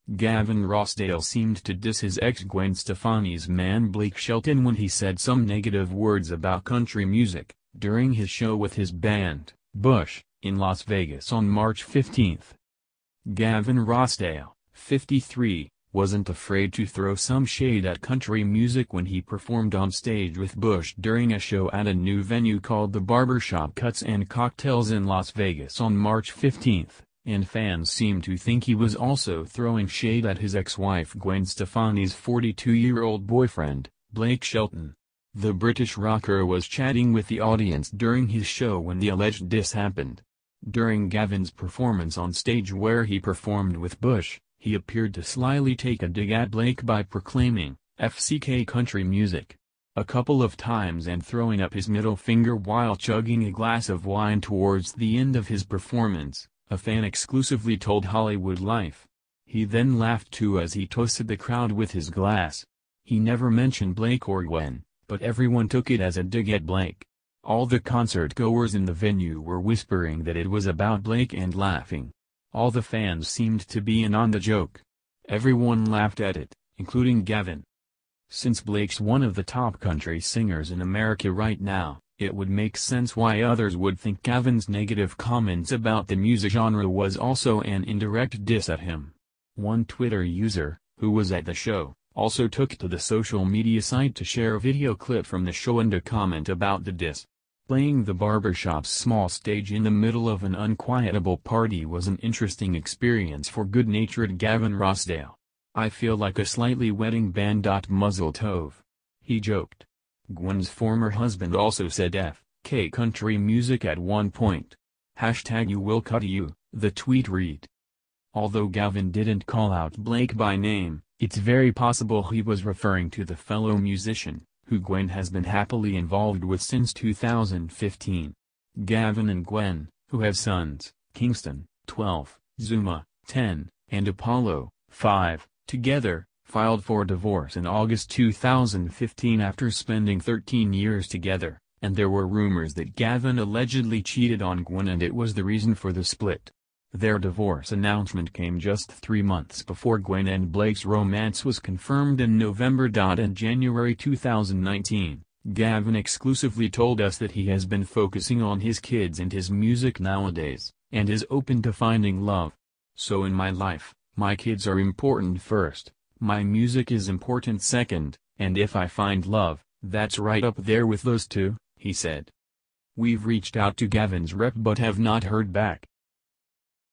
Gavin Rossdale seemed to diss his ex Gwen Stefani's man Blake Shelton when he said some negative words about country music, during his show with his band, Bush, in Las Vegas on March 15. Gavin Rossdale, 53, wasn't afraid to throw some shade at country music when he performed on stage with Bush during a show at a new venue called the Barbershop Cuts and Cocktails in Las Vegas on March 15, and fans seemed to think he was also throwing shade at his ex-wife Gwen Stefani's 42-year-old boyfriend, Blake Shelton. The British rocker was chatting with the audience during his show when the alleged diss happened. During Gavin's performance on stage where he performed with Bush, he appeared to slyly take a dig at Blake by proclaiming, "FCK country music," a couple of times and throwing up his middle finger while chugging a glass of wine towards the end of his performance, a fan exclusively told Hollywood Life. He then laughed too as he toasted the crowd with his glass. He never mentioned Blake or Gwen, but everyone took it as a dig at Blake. All the concert-goers in the venue were whispering that it was about Blake and laughing. All the fans seemed to be in on the joke. Everyone laughed at it, including Gavin. Since Blake's one of the top country singers in America right now, it would make sense why others would think Gavin's negative comments about the music genre was also an indirect diss at him. One Twitter user, who was at the show, also took to the social media site to share a video clip from the show and a comment about the diss. Playing the barbershop's small stage in the middle of an unquietable party was an interesting experience for good-natured Gavin Rossdale. "I feel like a slightly wedding band. Muzzle tov," he joked. Gwen's former husband also said "FK country music" at one point. "You will cut you," the tweet read. Although Gavin didn't call out Blake by name, it's very possible he was referring to the fellow musician, who Gwen has been happily involved with since 2015. Gavin and Gwen, who have sons, Kingston, 12, Zuma, 10, and Apollo, 5, together, filed for divorce in August 2015 after spending 13 years together, and there were rumors that Gavin allegedly cheated on Gwen and it was the reason for the split. Their divorce announcement came just 3 months before Gwen and Blake's romance was confirmed in November. In January 2019, Gavin exclusively told us that he has been focusing on his kids and his music nowadays, and is open to finding love. "So in my life, my kids are important first, my music is important second, and if I find love, that's right up there with those two," he said. We've reached out to Gavin's rep but have not heard back.